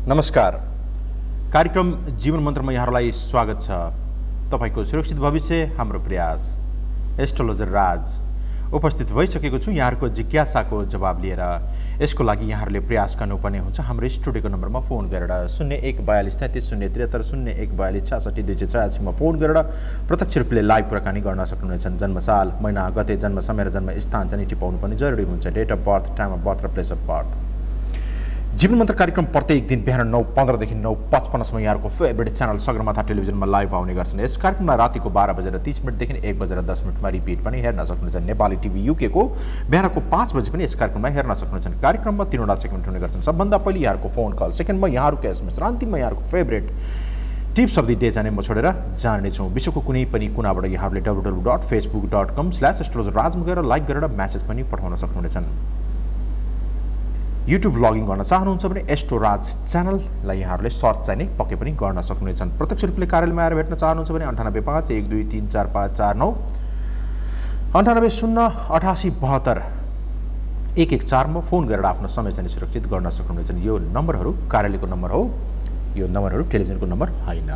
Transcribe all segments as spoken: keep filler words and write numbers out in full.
नमस्कार। कार्यक्रम जीवन मन्त्रमा यहाँहरूलाई स्वागत छ। तपाईको सुरक्षित भविष्य हाम्रो प्रयास। एस्ट्रोलोजर राज उपस्थित भइसकेको छु यहाँहरूको जिज्ञासाको जवाब लिएर। यसको लागि यहाँहरूले प्रयास गर्नुपर्ने हुन्छ हाम्रो स्टुडियोको नम्बरमा फोन गरेर शून्य एक बयालिस तैँतिस शून्य त्रिहत्तर शून्य एक बयालिस छ्यासठी दुई सय छयासीमा फोन गरेर प्रत्यक्ष रूपले लाइभ कुराकानी गर्न सक्नुहुनेछन्। जन्मसाल, महिना, गते, जन्म समय र जन्म स्थान चाहिँ टिपाउनु पनि जरुरी हुन्छ। Date of birth, time of birth र प्लेस अफ बर्थ। जीवन मन्त्र कार्यक्रम प्रत्येक दिन बिहान नौ पन्ध्रदेखि नौ पचपन्नसम्म यहाँको फेभरेट च्यानल सगरमाथा टेलिभिजनमा लाइभ आउने गर्छन्। यस कार्यक्रममा रातिको बाह्र बजेर तीस मिनटदेखि एक बजेर दस मिनटमा रिपिट पनि हेर्न सक्नुहुन्छ। नेपाली टिभी युकेको बिहानको पाँच बजे पनि यस कार्यक्रममा हेर्न सक्नुहुन्छ। कार्यक्रममा तीनवटा सेगमेन्ट हुने गर्छन्। सबभन्दा पहिले यहाँको फोन कल, सेकेन्डमा यहाँहरूको एसएमएस र अन्तिममा यहाँको favourite tips of the day चाहिँ म छोडेर जानेछौँ। विश्वको कुनै पनि कुनाबाट यहाँहरूले W W dot Facebook dot com slash astrologer राजमा गएर लाइक गरेर म्यासेज पनि पठाउन सक्नुहुनेछन्। युट्युब भ्लगिङ गर्न चाहनुहुन्छ भने एस्ट्रो राज च्यानललाई यहाँहरूले सर्च चाहिँ नै पक्कै पनि गर्न सक्नुहुनेछन्। प्रत्यक्ष रूपले कार्यालयमा आएर भेट्न चाहनुहुन्छ भने अन्ठानब्बे पाँच एक दुई तिन चार पाँच चार नौ अन्ठानब्बे शून्य अठासी बहत्तर एक एक चारमा फोन गरेर आफ्नो समय चाहिँ सुरक्षित गर्न सक्नुहुनेछन्। यो नम्बरहरू कार्यालयको नम्बर हो, यो नम्बरहरू टेलिभिजनको नम्बर होइन।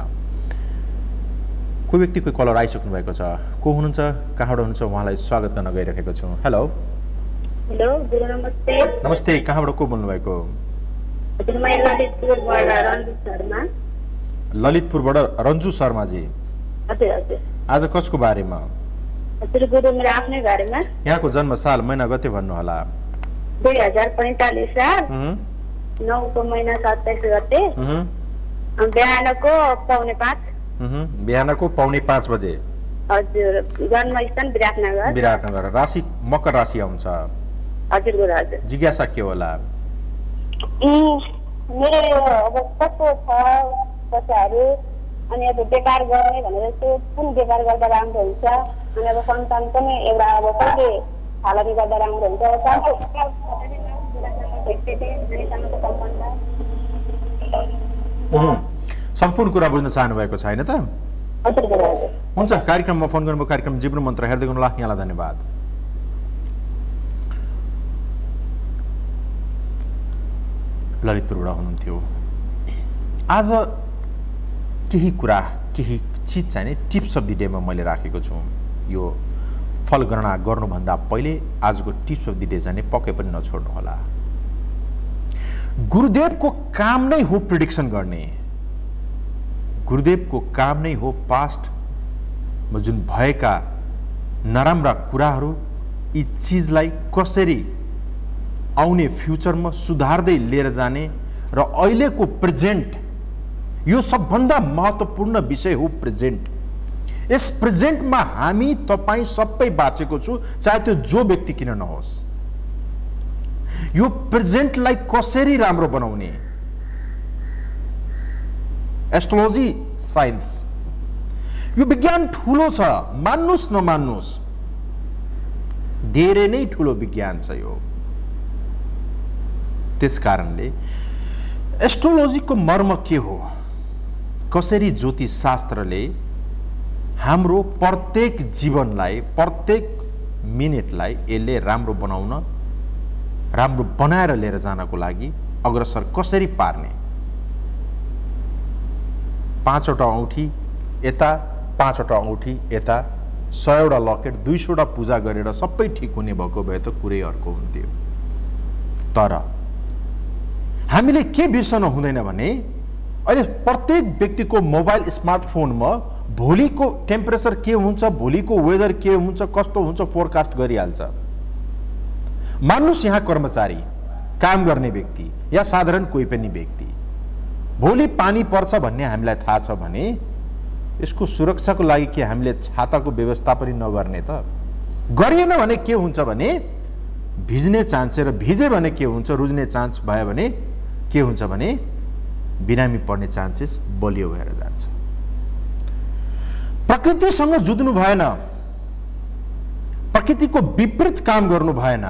कोही व्यक्ति कोही कलर आइसक्नु भएको छ। को हुनुहुन्छ, कहाँबाट हुनुहुन्छ, उहाँलाई स्वागत गर्न गइरहेको छु। हेलो हेलो गुरु नमस्ते। नमस्ते, कहाँबाट को बोल्नु भएको? हजुर म ललितपुरबाट रन्जु शर्मा। ललितपुरबाट रन्जु शर्माजी। हजुर हजुर। आज कसको बारेमा? हजुर गुरु मेरो आफ्नै बारेमा। यहाँको जन्म साल, महिना, गते भन्नु होला। दुई हजार पैँतालिस साल नौको महिना सत्ताइस गते बिहानको पौने पाँच बिहानको पौने पाँच बजे। हजुर। जन्मस्थान विराटनगर। विराटनगर। राशि मकर राशि आउँछ। हजुर गुरु हजुर। जिज्ञासा के होला? मेरो अब कस्तो छ बच्चाहरू अनि अब व्यापार गर्ने भनेर चाहिँ कुन व्यापार गर्दा राम्रो हुन्छ अनि अब सन्तान पनि एउटा अब कहिले थालनी गर्दा राम्रो हुन्छ सम्पूर्ण कुरा बुझ्न चाहनु भएको छैन त? हुन्छ, कार्यक्रममा फोन गर्नुभयो। कार्यक्रम जीवन मन्त्र हेर्दै गर्नुहोला। यहाँलाई धन्यवाद। ललितपुरबाट हुनुहुन्थ्यो। आज केही कुरा, केही चिज चाहिँ नि टिप्स अफ द डेमा मैले राखेको छु। यो फल गणना गर्नुभन्दा पहिले आजको टिप्स अफ द डे चाहिँ पक्कै पनि नछोड्नु होला। गुरुदेवको काम नै हो प्रिडिक्सन गर्ने। गुरुदेवको काम नै हो पास्टमा जुन भएका नराम्रा कुराहरू यी चिजलाई कसरी आउने फ्युचरमा सुधार्दै लिएर जाने र अहिलेको प्रेजेन्ट, यो सबभन्दा महत्त्वपूर्ण विषय हो प्रेजेन्ट। यस प्रेजेन्टमा हामी तपाईँ सबै बाँचेको छु, चाहे त्यो जो व्यक्ति किन नहोस्। यो प्रेजेन्टलाई कसरी राम्रो बनाउने, एस्ट्रोलोजी साइन्स, यो विज्ञान ठुलो छ, मान्नुस् नमान्नुस्, धेरै नै ठुलो विज्ञान छ यो। त्यस कारणले एस्ट्रोलोजीको मर्म के हो, कसरी ज्योतिष शास्त्रले हाम्रो प्रत्येक जीवनलाई, प्रत्येक मिनेटलाई यसले राम्रो बनाउन, राम्रो बनाएर लिएर जानको लागि अग्रसर कसरी पार्ने। पाँचवटा औँठी यता, पाँचवटा औँठी यता, सयवटा लकेट, दुई सौवटा पूजा गरेर सबै ठिक हुने भएको भए त कुरै अर्को हुन्थ्यो। तर हामीले के बिर्सन हुँदैन भने अहिले प्रत्येक व्यक्तिको मोबाइल स्मार्टफोनमा भोलिको टेम्परेचर के हुन्छ, भोलिको वेदर के हुन्छ, कस्तो हुन्छ फोरकास्ट गरिहाल्छ। मान्नुस् यहाँ कर्मचारी, काम गर्ने व्यक्ति या साधारण कोही पनि व्यक्ति, भोलि पानी पर्छ भन्ने हामीलाई थाहा छ भने यसको सुरक्षाको लागि के हामीले छाताको व्यवस्था पनि नगर्ने त? गरिएन भने के हुन्छ भने भिज्ने चान्स, र भिजे भने के हुन्छ, रुज्ने चान्स भयो भने के हुन्छ भने बिरामी पर्ने चान्सेस बलियो भएर जान्छ। प्रकृतिसँग जुझ्नु भएन, प्रकृतिको विपरीत काम गर्नु भएन।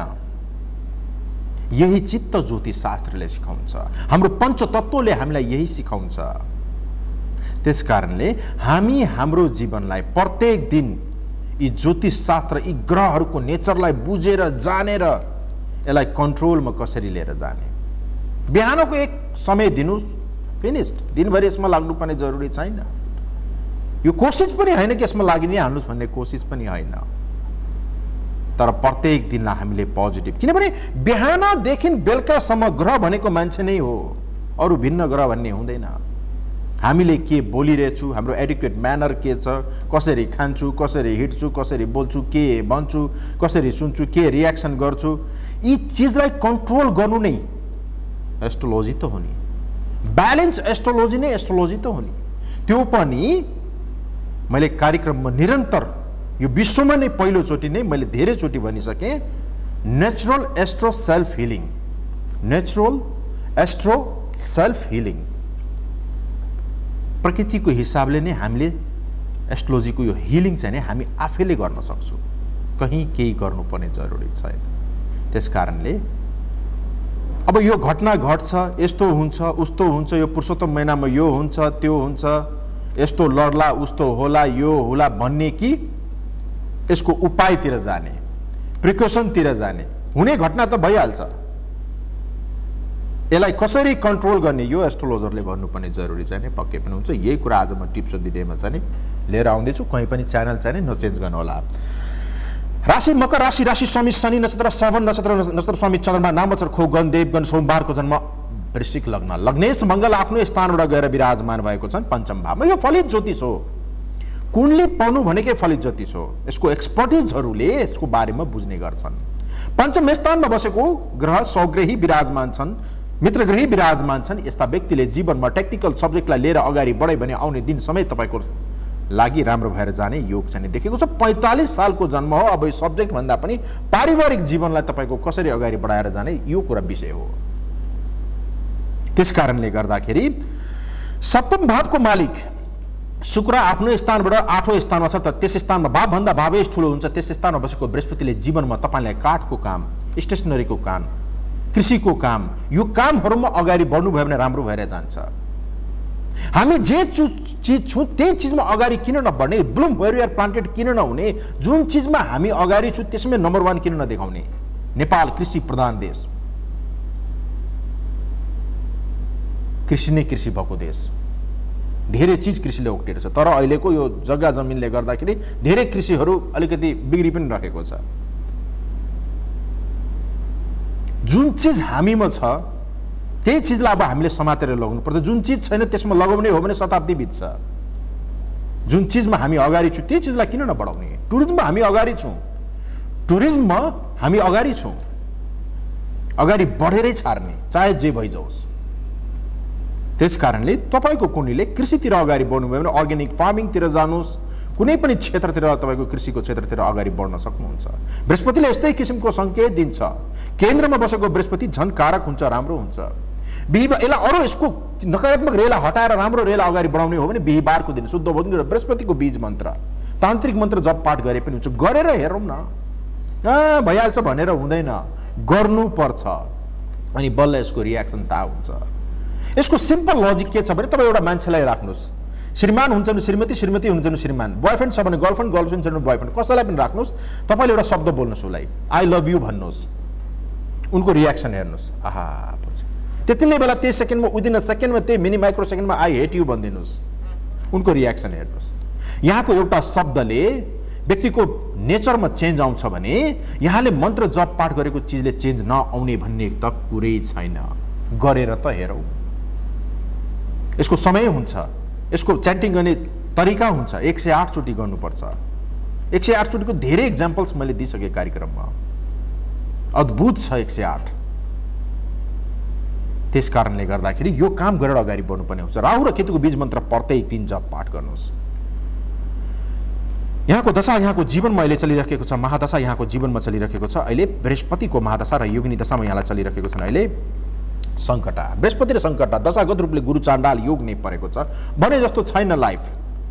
यही चित्त ज्योतिष शास्त्रले सिकाउँछ, हाम्रो पञ्चतत्वले हामीलाई यही सिकाउँछ। त्यस कारणले हामी हाम्रो जीवनलाई प्रत्येक दिन यी ज्योतिष शास्त्र, यी ग्रहहरूको नेचरलाई बुझेर जानेर यसलाई कन्ट्रोलमा कसरी लिएर जाने। बिहानको एक समय दिनुस्, फिनिस्ड। दिनभरि यसमा लाग्नुपर्ने जरुरी छैन। यो कोसिस पनि होइन कि यसमा लागि नै हाल्नुहोस् भन्ने कोसिस पनि होइन, तर प्रत्येक दिनलाई हामीले पोजिटिभ, किनभने बिहानदेखि बेलुकासम्म ग्रह भनेको मान्छे नै हो, अरू भिन्न ग्रह भन्ने हुँदैन। हामीले के बोलिरहेछु, हाम्रो एडिक्वेट म्यानर के छ, कसरी खान्छु, कसरी हिँड्छु, कसरी बोल्छु, के भन्छु, कसरी सुन्छु, के रियाक्सन गर्छु, यी चिजलाई कन्ट्रोल गर्नु नै एस्ट्रोलोजी त हो नि। ब्यालेन्स एस्ट्रोलोजी नै एस्ट्रोलोजी त हो नि। त्यो पनि मैले कार्यक्रममा निरन्तर यो विश्वमा नै पहिलोचोटि नै मैले धेरैचोटि भनिसकेँ, natural astro self healing, natural astro self healing. प्रकृतिको हिसाबले नै हामीले एस्ट्रोलोजीको यो हिलिङ चाहिँ नि हामी आफैले गर्न सक्छौँ, कहीँ केही गर्नुपर्ने जरुरी छैन। त्यस कारणले अब यो घटना घट्छ, यस्तो हुन्छ, उस्तो हुन्छ, यो पुरुषोत्तम महिनामा यो हुन्छ, त्यो हुन्छ, यस्तो लड्ला, उस्तो होला, यो होला भन्ने कि यसको उपायतिर जाने, प्रिकसनतिर जाने, हुने घटना त भइहाल्छ, यसलाई कसरी कन्ट्रोल गर्ने यो एस्ट्रोलोजरले भन्नुपर्ने जरुरी चाहिँ नि पक्कै पनि हुन्छ। यही कुरा आज म टिप्स दिनेमा चाहिँ नि लिएर आउँदैछु। कहीँ पनि च्यानल चाहिँ नि नचेन्ज गर्नु होला। राशि मकर राशि, राशि स्वामी शनि नक्षत्र, श्रवण नक्षत्र, नक्षत्र स्वामी चन्द्रमा, नामचर खो गण देवगण, सोमबारको जन्म, वृश्चिक लग्न, लग्नेश मङ्गल आफ्नो स्थानबाट गएर विराजमान भएको छन् पञ्चम भावमा। यो फलित ज्योतिष हो, कुण्डली पढ्नु भनेकै फलित ज्योतिष हो। यसको एक्सपर्टिजहरूले यसको बारेमा बुझ्ने गर्छन्। पञ्चम स्थानमा बसेको ग्रह सौग्रही विराजमान छन्, मित्रग्रही विराजमान छन्। यस्ता व्यक्तिले जीवनमा टेक्निकल सब्जेक्टलाई लिएर अगाडि बढे भने आउने दिन समय तपाईँको लागि राम्रो भएर जाने योग चाहिँ देखेको छ। पैँतालिस सालको जन्म हो। अब यो सब्जेक्ट भन्दा पनि पारिवारिक जीवनलाई तपाईँको कसरी अगाडि बढाएर जाने यो कुरा विषय हो। त्यस कारणले गर्दाखेरि सप्तम भावको मालिक शुक्र आफ्नो स्थानबाट आठौँ स्थानमा छ, तर त्यस स्थानमा भावभन्दा भावेश ठुलो हुन्छ। त्यस स्थानमा बसेको बृहस्पतिले जीवनमा तपाईँलाई काठको काम, स्टेसनरीको काम, कृषिको काम, यो कामहरूमा अगाडि बढ्नुभयो भने राम्रो भएर जान्छ। हामी जे चिज छौँ त्यही चिजमा अगाडि किन नबढ्ने, bloom where you are planted किन नहुने, जुन चिजमा हामी अगाडि छौँ त्यसमै नम्बर वान किन नदेखाउने। नेपाल कृषि प्रधान देश, कृषि नै कृषि भएको देश, धेरै चिज कृषिले ओगटेर छ। तर अहिलेको यो जग्गा जमिनले गर्दाखेरि धेरै कृषिहरू अलिकति बिग्री पनि राखेको छ। जुन चिज हामीमा छ त्यही चिजलाई अब हामीले समातेर लगाउनु पर्छ। जुन चिज छैन त्यसमा लगाउने हो भने शताब्दी बित्छ। जुन चिजमा हामी अगाडि छौँ त्यही चिजलाई किन नबढाउने। टुरिज्ममा हामी अगाडि छौँ, टुरिज्ममा हामी अगाडि छौँ, अगाडि बढेरै छार्ने चाहे जे भइजाओस्। त्यस कारणले तपाईँको कुण्डलीले कृषितिर अगाडि बढ्नुभयो भने अर्ग्यानिक फार्मिङतिर जानुहोस्, कुनै पनि क्षेत्रतिर तपाईँको कृषिको क्षेत्रतिर अगाडि बढ्न सक्नुहुन्छ। बृहस्पतिले यस्तै किसिमको सङ्केत दिन्छ। केन्द्रमा बसेको बृहस्पति झन् कारक हुन्छ, राम्रो हुन्छ। बिहिबार यसलाई अरू यसको नकारात्मक रेला हटाएर राम्रो रेला अगाडि बढाउने हो भने बिहिबारको दिन शुद्ध भोजन गरेर बृहस्पतिको बीज मन्त्र, तान्त्रिक मन्त्र जप पाठ गरे पनि हुन्छ। गरेर हेरौँ न, अँ भइहाल्छ भनेर हुँदैन, गर्नुपर्छ अनि बल्ल यसको रियाक्सन थाहा हुन्छ। यसको सिम्पल लजिक के छ भने तपाईँ एउटा मान्छेलाई राख्नुहोस्, श्रीमान हुन्छ भने श्रीमती, श्रीमती हुन्छ भने श्रीमान, बोयफ्रेन्ड छ भने गर्लफ्रेन्ड, गर्लफ्रेन्ड छ भने बोयफ्रेन्ड, कसैलाई पनि राख्नुहोस्। तपाईँले एउटा शब्द बोल्नुहोस्, उसलाई आई लभ यू भन्नुहोस्, उनको रियाक्सन हेर्नुहोस्। आहा, त्यति नै बेला त्यही सेकेन्डमा, विदिन अ सेकेन्डमा, त्यही मिनी माइक्रो सेकेन्डमा आई हेट यू भनिदिनुहोस्, उनको रियाक्सन हेर्नुहोस्। यहाँको एउटा शब्दले व्यक्तिको नेचरमा चेन्ज आउँछ भने यहाँले मन्त्र जप पाठ गरेको चिजले चेन्ज नआउने भन्ने त कुरै छैन। गरेर त हेरौँ। यसको समय हुन्छ, यसको च्यान्टिङ गर्ने तरिका हुन्छ। एक सय आठचोटि गर्नुपर्छ। एक सय आठचोटिको धेरै इक्जाम्पल्स मैले दिइसकेँ कार्यक्रममा, अद्भुत छ एक सय आठ। त्यस कारणले गर्दाखेरि यो काम गरेर अगाडि बढ्नुपर्ने हुन्छ। राहु र केतुको बीज मन्त्र प्रत्येक दिन जप पाठ गर्नुहोस्। यहाँको दशा यहाँको जीवनमा अहिले चलिरहेको छ, महादशा यहाँको जीवनमा चलिरहेको छ। अहिले बृहस्पतिको महादशा र योगिनी दशामा यहाँलाई चलिरहेको छन्। अहिले सङ्कटा, बृहस्पति र सङ्कटा दशागत रूपले गुरु चाण्डाल योग नै परेको छ। भने जस्तो छैन लाइफ,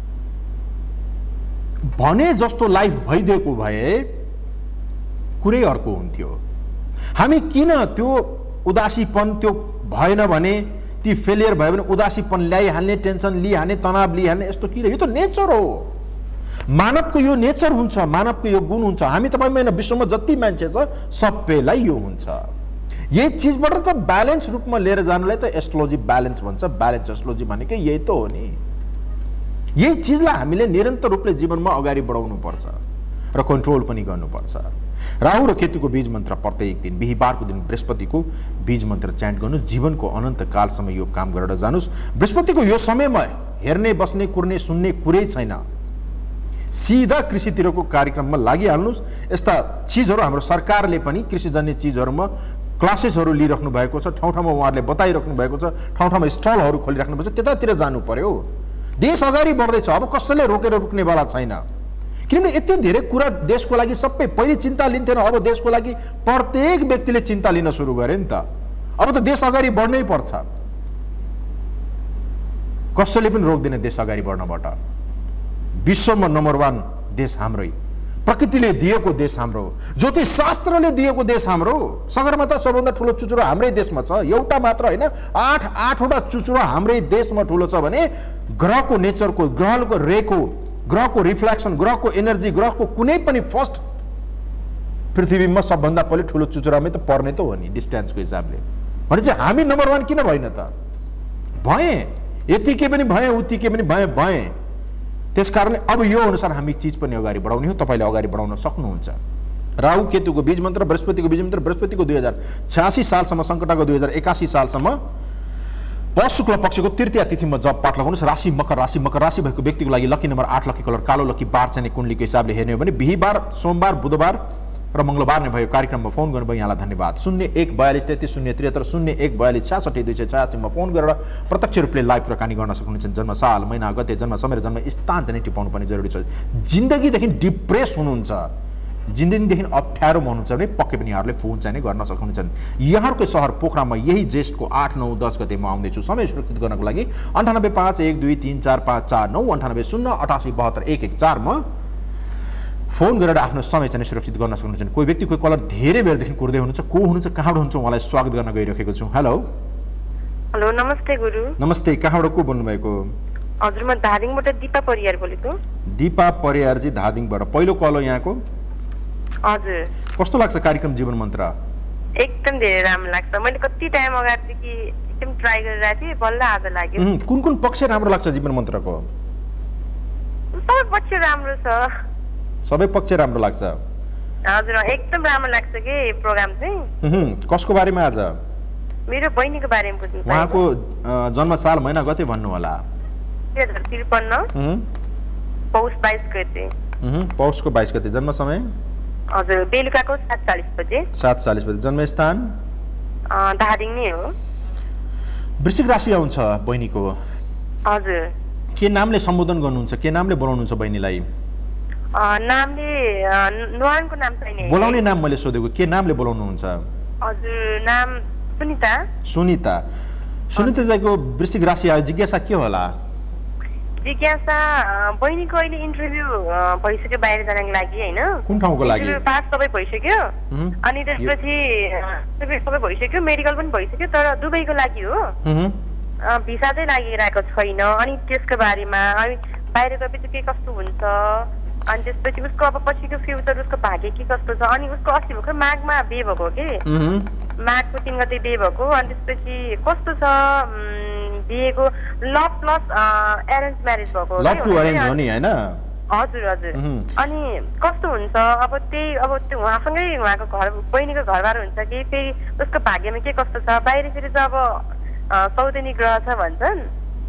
भने जस्तो लाइफ भइदिएको भए कुरै अर्को हुन्थ्यो। हामी किन त्यो उदासीपन, त्यो भएन भने, ती फेलियर भयो भने उदासीपन ल्याइहाल्ने, टेन्सन लिइहाल्ने, तनाव लिइहाल्ने, यस्तो किन? यो त नेचर हो, मानवको यो नेचर हुन्छ, मानवको यो गुण हुन्छ। हामी तपाईँमा विश्वमा जति मान्छे छ सबैलाई यो हुन्छ। यही चिजबाट त ब्यालेन्स रूपमा लिएर जानुलाई त एस्ट्रोलोजी ब्यालेन्स भन्छ। ब्यालेन्स एस्ट्रोलोजी भनेको यही त हो नि। यही चिजलाई हामीले निरन्तर रूपले जीवनमा अगाडि बढाउनु पर्छ र कन्ट्रोल पनि गर्नुपर्छ। राहु र केतुको बीज मन्त्र प्रत्येक दिन बिहीबारको दिन बृहस्पतिको बीज मन्त्र च्यान्ट गर्नु, जीवनको अनन्त कालसम्म यो काम गरेर जानुस्। बृहस्पतिको यो समयमा हेर्ने बस्ने कुर्ने सुन्ने कुरै छैन, सिधा कृषितिरको कार्यक्रममा लागिहाल्नुस्। यस्ता चिजहरू हाम्रो सरकारले पनि कृषिजन्य चिजहरूमा क्लासेसहरू लिइराख्नु भएको छ, ठाउँ ठाउँमा उहाँहरूले बताइराख्नु भएको छ, ठाउँ ठाउँमा स्टलहरू खोलिराख्नुपर्छ, त्यतातिर जानु पर्यो। देश अगाडि बढ्दैछ, अब कसैले रोकेर रोक्नेवाला छैन। किनभने यति धेरै कुरा देशको लागि सबै पहिले चिन्ता लिन्थेन, अब देशको लागि प्रत्येक व्यक्तिले चिन्ता लिन सुरु गरे नि त। अब त देश अगाडि बढ्नै पर्छ, कसैले पनि रोक्दैन देश अगाडि बढ्नबाट। विश्वमा नम्बर वान देश हाम्रै, प्रकृतिले दिएको देश हाम्रो, ज्योतिष शास्त्रले दिएको देश हाम्रो, सगरमाथा सबभन्दा ठुलो चुचुरो हाम्रै देशमा छ। एउटा मात्र होइन, आठ आठवटा चुचुरो हाम्रै देशमा ठुलो छ भने ग्रहको नेचरको, ग्रहको रेको, ग्रहको रिफ्लेक्सन, ग्रहको एनर्जी, ग्रहको कुनै पनि फर्स्ट पृथ्वीमा सबभन्दा पहिले ठुलो चुचुरामै त पर्ने त हो नि डिस्टेन्सको हिसाबले। भने चाहिँ हामी नम्बर वान किन भएन त? भए, यतिकै पनि भए, उतिकै पनि भए भए त्यस कारणले अब यो अनुसार हामी चिज पनि अगाडि बढाउने हो। तपाईँले अगाडि बढाउन सक्नुहुन्छ। राहु केतुको बीज मन्त्र, बृहस्पतिको बीज मन्त्र, बृहस्पतिको दुई हजार छयासी सालसम्म, सङ्कटाको दुई हजार एकासी सालसम्म पौष शुक्ल पक्षको तृतीय तिथिमा जप पाठ लगाउनुहोस्। राशि मकर राशि, मकर राशि भएको व्यक्तिको लागि लकी नम्बर आठ, लकी कलर कालो, लकी बार चाहिने कुण्डलीको हिसाबले हेर्ने हो भने बिहीबार, सोमबार, बुधबार र मङ्गलबार नै भयो। कार्यक्रममा फोन गर्नुभयो, यहाँलाई धन्यवाद। शून्य एक बयालिस तेत्तिस शून्य त्रिहत्तर शून्य एक बयालिस छ्यासठी दुई सय छयासीमा फोन गरेर प्रत्यक्ष रूपले लाइभ कुराकानी गर्न सक्नुहुन्छ। जन्म साल, महिना, गते, जन्म समय र जन्म स्थान चाहिँ टिपाउनु पनि जरुरी छ। जिन्दगीदेखि डिप्रेस हुनुहुन्छ, जिन्दगीदेखि अप्ठ्यारो हुनुहुन्छ भने पक्कै पनि यहाँहरूले फोन चाहिँ गर्न सक्नुहुन्छ। यहाँहरूको सहर पोखरामा यही ज्येष्ठको आठ नौ दस गतेमा आउँदैछु। समय सुरक्षित गर्नको लागि अन्ठानब्बे पाँच एक दुई तिन चार पाँच चार नौ अन्ठानब्बे शून्य अठासी बहत्तर एक एक चारमा फोन गरेर आफ्नो समय चाहिँ सुरक्षित गर्न सक्नुहुन्छ। कोही व्यक्ति, कोही कलर धेरै बेरदेखि कुर्दै हुनुहुन्छ, को हुनुहुन्छ, कहाँबाट हुनुहुन्छ, उहाँलाई स्वागत गर्न गइरहेको छु। हेलो हेलो, नमस्ते गुरु। नमस्ते, कहाँबाट को बोल्नुभएको? हजुर, म धादिङबाट दिपा परियार बोलेको। दिपा परियारजी धादिङबाट, पहिलो कल हो यहाँको? हजुर। कस्तो लाग्छ कार्यक्रम जीवन मन्त्र? एकदम धेरै राम्रो लाग्छ। मैले कति टाइम अगाडिदेखि एकदम ट्राई गरिरहेको थिएँ, बल्ल आज लाग्यो। कुन कुन पक्ष राम्रो लाग्छ जीवन मन्त्रको? सबै पक्ष राम्रो छ। सबै पक्ष राम्रो लाग्छ? हजुर, एकदम राम्रो लाग्छ कि प्रोग्राम चाहिँ। कसको बारेमा आज? मेरो बहिनीको बारेमा बुझ्नु। उहाँको जन्म साल, महिना, गते भन्नु होला। दुई हजार त्रिपन्न पौष बाइस गते। पौषको बाइस गते। जन्म समय? हजुर, बेलुकाको सात चालिस बजे। सात चालिस बजे। जन्म स्थान? धादिङ नै हो। वृश्चिक राशि आउँछ बहिनीको। हजुर। के नामले सम्बोधन गर्नुहुन्छ, के नामले बोलाउनुहुन्छ बहिनीलाई? नामले नुहानको नाम छैन। बोलाउने नाम मैले सोधेको, के नामले बोलाउनुहुन्छ? हजुर, नाम सुनिता। सुनिता। सुनिता दाइको वृश्चिक राशि आयो, जिज्ञासा के होला? जिज्ञासा बहिनीको अहिले इन्टरभ्यू भइसक्यो बाहिर जानको लागि हैन। कुन ठाउँको लागि? पास सबै भइसक्यो अनि त्यसपछि सबै भइसक्यो, मेडिकल पनि भइसक्यो, तर दुबईको लागि हो। भिसा चाहिँ लागिरहेको छैन। अनि त्यसको बारेमा अनि बाहिर गएपछि के कस्तो हुन्छ, अनि त्यसपछि उसको अब पछिको फ्युचर, उसको भाग्य के कस्तो छ। अनि उसको अस्ति भर्खर माघमा बिहे भएको के, माघको तिन गते बिहे भएको। अनि त्यसपछि कस्तो छ बिहेको, लभ प्लस एरेन्ज म्यारेज भएको। लभ टु अरेन्ज हो नि हैन? हजुर हजुर। अनि कस्तो हुन्छ अब त्यही, अब त्यो उहाँसँगै उहाँको घर, बहिनीको घरबार हुन्छ कि फेरि उसको भाग्यमा के कस्तो छ। बाहिर फेरि चाहिँ अब सौदेनी ग्रह छ भन्छन्।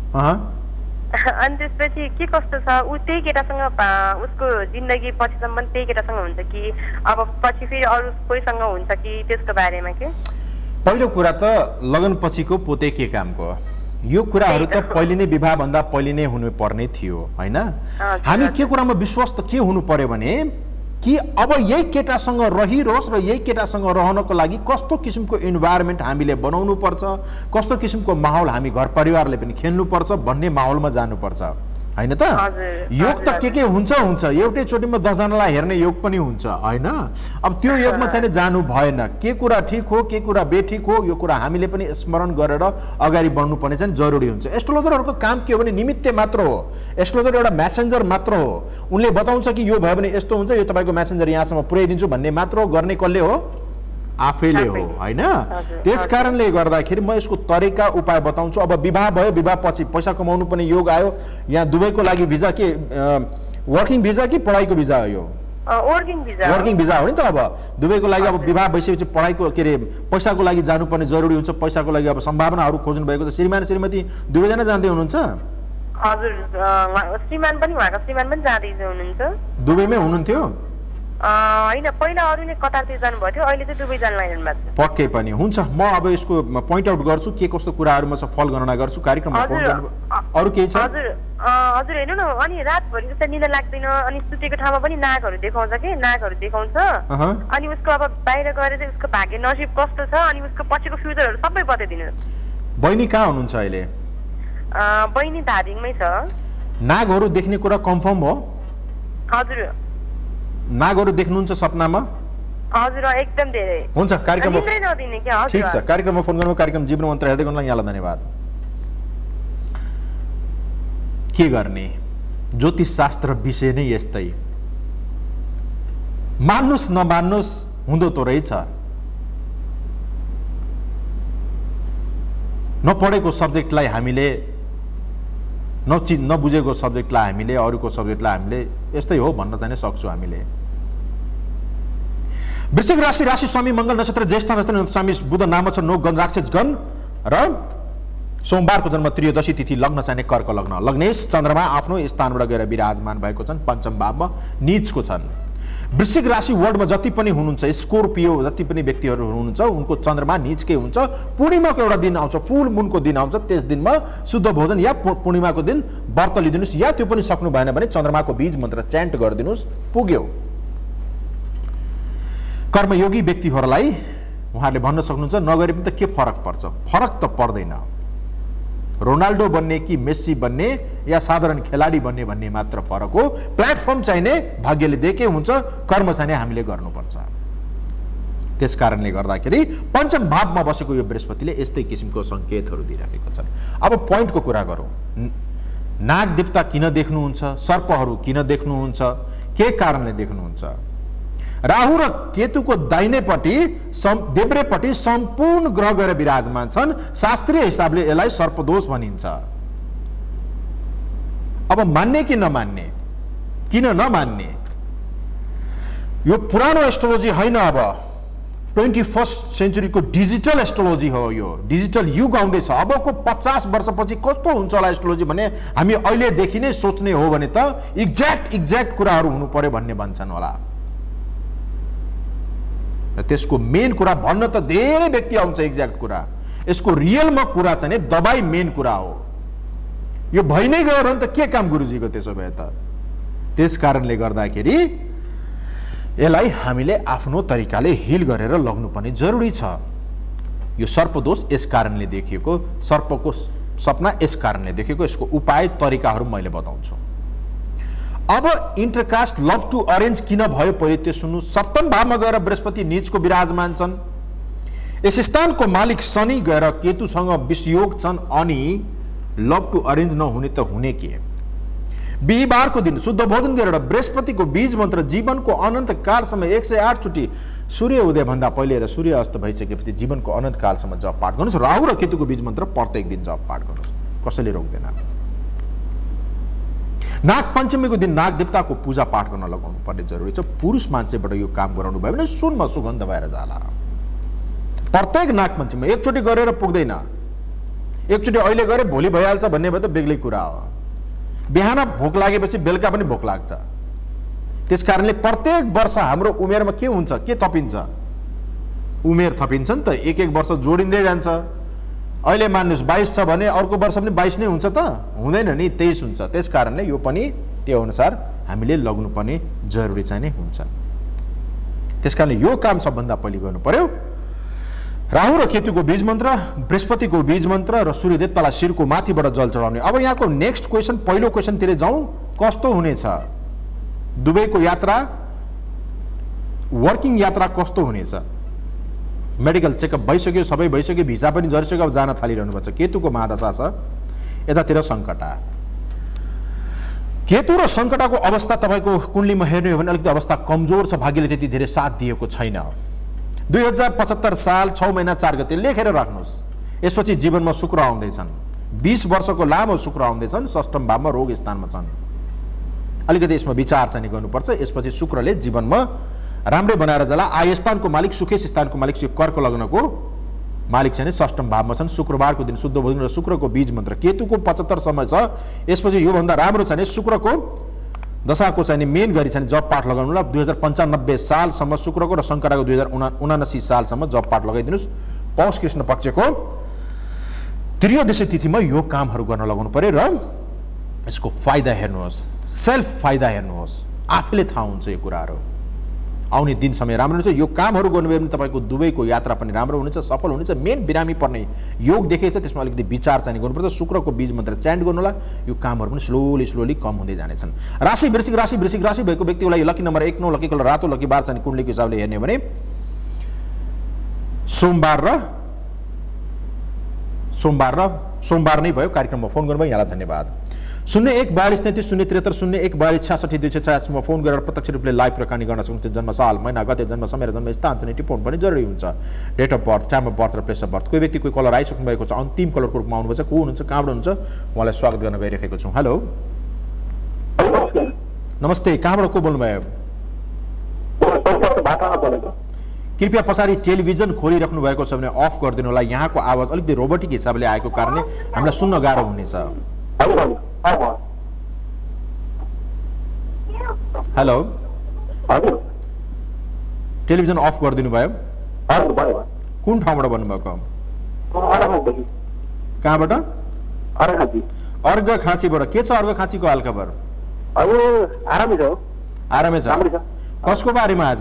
अनि त्यसपछि के कस्तो छ, ऊ त्यही केटासँग उसको जिन्दगी पछिसम्म त्यही केटासँग हुन्छ कि अब पछि फेरि अरू कोहीसँग हुन्छ कि, त्यसको बारेमा के? पहिलो कुरा त लगन पछिको पोते के कामको, यो कुराहरू त पहिले नै विवाह भन्दा पहिले नै हुनु पर्ने थियो हैन? हामी के कुरामा विश्वस्त के हुनु पर्यो भने कि अब यही केटासँग रहिरोस् र यही केटासँग रहनको लागि कस्तो किसिमको इन्भाइरोमेन्ट हामीले बनाउनु पर्छ, कस्तो किसिमको माहौल हामी घर परिवारले पनि खेल्नु पर्छ भन्ने माहौलमा जानुपर्छ हैन त? योग त के के हुन्छ हुन्छ, एउटै चोटीमा दस जनालाई हेर्ने योग पनि हुन्छ हैन? अब त्यो योगमा चाहिँ जानु भएन। के कुरा ठिक हो, के कुरा बेठिक हो, यो कुरा हामीले पनि स्मरण गरेर अगाडि बढ्नु पर्ने चाहिँ जरुरी हुन्छ। एस्ट्रोलोजरहरूको काम के हो भने निमित्त मात्र हो। एस्ट्रोलोजर एउटा मेसेन्जर मात्र हो। उनले बताउँछ कि यो भयो भने यस्तो हुन्छ, यो तपाईको मेसेन्जर यहाँसम्म पुर्याइदिन्छु भन्ने मात्र हो। गर्ने कसले हो? आफैले हो हैन। त्यस कारणले गर्दाखेरि म यसको तरिका उपाय बताउँछु। अब विवाह भयो, विवाह पछि पैसा कमाउनु पनि योग आयो। यहाँ दुबईको लागि भिजा के वर्किङ भिजा कि पढाइको भिजा हो? यो वर्किङ भिजा वर्किङ भिजा हो नि त। अब दुबईको लागि अब विवाह भइसकेपछि पढाइको के अरे पैसाको लागि जानुपर्ने जरुरी हुन्छ। पैसाको लागि अब सम्भावनाहरू खोज्नु भएको छ। श्रीमान श्रीमती दुवैजना जाँदै हुनुहुन्छ? हजुर, श्रीमान पनि उहाँको श्रीमान पनि जाँदै हुनुहुन्छ। दुबईमै हुनुहुन्थ्यो? होइन, पहिला अरूले कतारतिर जानुभएको थियो, अहिले चाहिँ दुबई जान लागिरहनु भएको छ। पक्कै पनि हुन्छ। म अब यसको पोइन्ट आउट गर्छु के कस्तो कुराहरूमा छ, फल गणना गर्छु। कार्यक्रममा फोन गर्नु अरू केही छ? हजुर हजुर हेर्नु न, अनि रातभरि जस्तै निद्रा लाग्दैन, अनि सुतेको ठाउँमा पनि नाकहरू देखाउँछ कि नाकहरू देखाउँछ। अनि उसको अब बाहिर गएर चाहिँ उसको भाग्य नसिब कस्तो छ, अनि उसको पछिको फ्युचरहरू सबै बताइदिनु। बहिनी कहाँ हुनुहुन्छ अहिले? बहिनी धादिङमै छ। नागहरू देख्ने कुरा कन्फर्म हो? हजुर, नागहरू देख्नुहुन्छ सपनामा? हजुर, एकदम धेरै। हुन्छ, कार्यक्रममा निद्रै नदिने के। हजुर, ठीक छ, कार्यक्रममा फोन गर्नु। कार्यक्रम जीवन मन्त्र हेर्दै गर्नुलाई यहाँलाई धन्यवाद। के गर्ने, ज्योतिष शास्त्र विषय नै यस्तै, मान्नुस् नमान्नुस् हुँदो त रहेछ। नपढेको सब्जेक्टलाई हामीले नचि नबुझेको सब्जेक्टलाई हामीले अरूको सब्जेक्टलाई हामीले यस्तै हो भन्न चाहिँ सक्छौँ हामीले। वृश्चिक राशि राशि स्वामी मङ्गल नक्षत्र ज्येष्ठ नक्षत्र स्वामी बुध नाम छ नौ गण राक्षस गण र सोमबारको जन्म त्रयोदशी तिथि लग्न चाहिने कर्क लग्न। लग्नेश चन्द्रमा आफ्नो स्थानबाट गएर विराजमान भएको छन्, पञ्चम भावमा नीचको छन्। वृश्चिक राशि वर्ल्डमा जति पनि हुनुहुन्छ, स्कोर्पियो जति पनि व्यक्तिहरू हुनुहुन्छ, उनको चन्द्रमा नीचकै हुन्छ। पूर्णिमाको एउटा दिन आउँछ, फुल मुनको दिन आउँछ, त्यस दिनमा शुद्ध भोजन या पूर्णिमाको दिन व्रत लिदिनुहोस्, या त्यो पनि सक्नु भएन भने चन्द्रमाको बीज मन्त्र च्यान्ट गरिदिनुहोस्, पुग्यो। कर्मयोगी व्यक्तिहरूलाई उहाँहरूले भन्न सक्नुहुन्छ नगरे पनि त के फरक पर्छ? फरक त पर्दैन। रोनाल्डो बन्ने कि मेस्सी बन्ने या साधारण खेलाडी बन्ने भन्ने मात्र फरक हो। प्लेटफर्म चाहिने भाग्यले दिएकै हुन्छ, कर्म चाहिने हामीले गर्नुपर्छ। त्यस कारणले गर्दाखेरि पञ्चम भावमा बसेको यो बृहस्पतिले यस्तै किसिमको सङ्केतहरू दिइरहेको छन्। अब पोइन्टको कुरा गरौँ। नाग देवता किन देख्नुहुन्छ? सर्पहरू किन देख्नुहुन्छ? के कारणले देख्नुहुन्छ? राहु र केतुको दाहिनेपट्टि देब्रेपट्टि सम्पूर्ण ग्रह गएर विराजमान छन्। शास्त्रीय हिसाबले यसलाई सर्पदोष भनिन्छ। अब मान्ने कि नमान्ने? किन नमान्ने? यो पुरानो एस्ट्रोलोजी होइन, अब ट्वेन्टी फर्स्ट सेन्चुरीको डिजिटल एस्ट्रोलोजी हो। यो डिजिटल युग आउँदैछ। अबको पचास वर्षपछि कस्तो हुन्छ होला एस्ट्रोलोजी भने हामी अहिलेदेखि नै सोच्ने हो भने त एक्ज्याक्ट एक्ज्याक्ट कुराहरू हुनु पर्यो भन्ने भन्छन् होला। त्यसको मेन कुरा भन्न त धेरै व्यक्ति आउँछ एक्ज्याक्ट कुरा, यसको रियलमा कुरा चाहिँ नि दबाई मेन कुरा हो। यो भइ नै गयो भने त के काम गुरुजीको त्यसो भए त? त्यस कारणले गर्दाखेरि यसलाई हामीले आफ्नो तरिकाले हिल गरेर लग्नुपर्ने जरुरी छ। यो सर्पदोष यस कारणले देखिएको, सर्पको सपना यस कारणले देखिएको, यसको उपाय तरिकाहरू मैले बताउँछु। अब इन्टरकास्ट लभ टु अरेन्ज किन भयो पहिले त्यो सुन्नु। सप्तम भावमा गएर बृहस्पति नीचको विराजमान छन्। यस स्थानको मालिक शनि गएर केतुसँग विषयोग छन्, अनि लभ टु अरेन्ज नहुने त हुने के? बिहिबारको दिन शुद्ध भोजन गरेर बृहस्पतिको बीज मन्त्र जीवनको अनन्त कालसम्म एक सय आठ चोटि सूर्य उदय भन्दा पहिले र सूर्य अस्त भइसकेपछि जीवनको अनन्त कालसम्म जप पाठ गर्नुहोस्। राहु र केतुको बीज मन्त्र प्रत्येक दिन जप पाठ गर्नुहोस्, कसैले रोक्दैन। नाग पञ्चमीको दिन नाग देवताको पूजा पाठ गर्न लगाउनु पर्ने जरुरी छ। पुरुष मान्छेबाट यो काम गराउनु भयो भने सुनमा सुगन्ध भएर जाला। प्रत्येक नाग पञ्चमी एकचोटि गरेर पुग्दैन। एकचोटि अहिले गरे भोलि भइहाल्छ भन्ने भए त बेग्लै कुरा हो। बिहान भोक लागेपछि बेलुका पनि भोक लाग्छ। त्यस कारणले प्रत्येक वर्ष हाम्रो उमेरमा के हुन्छ, के थपिन्छ? उमेर थपिन्छ नि त, एक एक वर्ष जोडिँदै जान्छ। अहिले मान्नुहोस् बाइस छ भने अर्को वर्ष पनि बाइस नै हुन्छ त? हुँदैन नि, तेइस हुन्छ। त्यस कारणले यो पनि त्यो अनुसार हामीले लग्नुपर्ने जरुरी चाहिँ नै हुन्छ। त्यस कारणले यो काम सबभन्दा पहिले गर्नु पर्यो। राहु र केतुको बीज मन्त्र, बृहस्पतिको बीज मन्त्र र सूर्यदेवतालाई शिरको माथिबाट जल चढाउने। अब यहाँको नेक्स्ट क्वेसन, पहिलो क्वेसनतिर जाउँ। कस्तो हुनेछ दुबईको यात्रा, वर्किङ यात्रा कस्तो हुनेछ? मेडिकल चेकअप भइसक्यो, सबै भइसक्यो, भिसा पनि झरिसक्यो, अब जान थालिरहनु भएको छ। केतुको महादशा छ, यतातिर सङ्कटा। केतु र सङ्कटाको अवस्था तपाईँको कुण्डलीमा हेर्ने हो भने अलिकति अवस्था कमजोर छ, भाग्यले त्यति धेरै साथ दिएको छैन। दुई हजार पचहत्तर साल छ महिना चार गते लेखेर राख्नुहोस्। यसपछि जीवनमा शुक्र आउँदैछन्, बीस वर्षको लामो शुक्र आउँदैछन्, षष्ठम भावमा रोग स्थानमा छन्। अलिकति यसमा विचार चाहिँ गर्नुपर्छ। यसपछि शुक्रले जीवनमा राम्रै बनाएर जाला। आय स्थानको मालिक, सुखेश स्थानको मालिक, कर्क लग्नको मालिक चाहिँ षष्ठम भावमा छन्। शुक्रबारको दिन शुद्ध भोजन र शुक्रको बीज मन्त्र। केतुको पचहत्तर समय छ। यसपछि योभन्दा राम्रो छ भने शुक्रको दशाको चाहिँ मेन गरी चाहिँ जप पाठ लगाउनुलाई दुई हजार पन्चानब्बे सालसम्म शुक्रको र शङ्कराको दुई हजार उना उनासी सालसम्म जप पाठ लगाइदिनुहोस्। पौष कृष्ण पक्षको त्रयोदशी तिथिमा यो कामहरू गर्न लगाउनु पर्यो र यसको फाइदा हेर्नुहोस्, सेल्फ फाइदा हेर्नुहोस्, आफैले थाहा हुन्छ यो कुराहरू। आउने दिन समय राम्रो हुन्छ। यो कामहरू गर्नुभयो भने तपाईँको दुबईको यात्रा पनि राम्रो हुनेछ, सफल हुनेछ। मेन बिरामी पर्ने योग देखेको छ, त्यसमा अलिकति विचार चाहिँ गर्नुपर्छ। शुक्रको बीज मन्त्र च्यान्ट गर्नु होला। यो कामहरू पनि स्लोली स्लोली कम हुँदै जानेछन्। राशि वृश्चिक राशि वृश्चिक राशि भएको व्यक्तिको लागि लकी नम्बर एक नौ, लकी कलर रातो, लकी बार चाहिँ कुण्डलीको हिसाबले हेर्ने भने सोमबार र सोमबार र सोमबार नै भयो। कार्यक्रममा फोन गर्नुभयो, यहाँलाई धन्यवाद। शून्य एक बयालिस तैँतिस शून्य त्रिहत्तर शून्य एक बयालिस छ्यासठी दुई सय छयासीमा फोन गरेर प्रत्यक्ष रूपले लाइभ कुराकानी गर्न सक्नुहुन्छ। जन्म साल, महिना, गते, जन्म समय र जन्म स्थान चाहिँ टिपाउनु पनि जरुरी हुन्छ। Date of birth, time of birth र प्लेस अफ बर्थ। कोही व्यक्ति कोही कलर आइसक्नु भएको छ, अन्तिम कलरको रूपमा आउनुभएछ। को हुनुहुन्छ, कहाँबाट हुनुहुन्छ, उहाँलाई स्वागत गर्न गइरहेको छु। हेलो नमस्ते, कहाँबाट को बोल्नुभयो? कृपया पछाडि टेलिभिजन खोलिराख्नु भएको छ भने अफ गरिदिनु होला। यहाँको आवाज अलिकति रोबोटिक हिसाबले आएको कारणले हामीलाई सुन्न गाह्रो हुनेछ। हेलो टेलिभिजन अफ गरिदिनु भयो? कुन ठाउँबाट भन्नुभएको? कहाँबाट? अर्घ खाँचीबाट। के छ अर्घ खाँचीको हालखबर? आरामै छ। कसको बारेमा आज?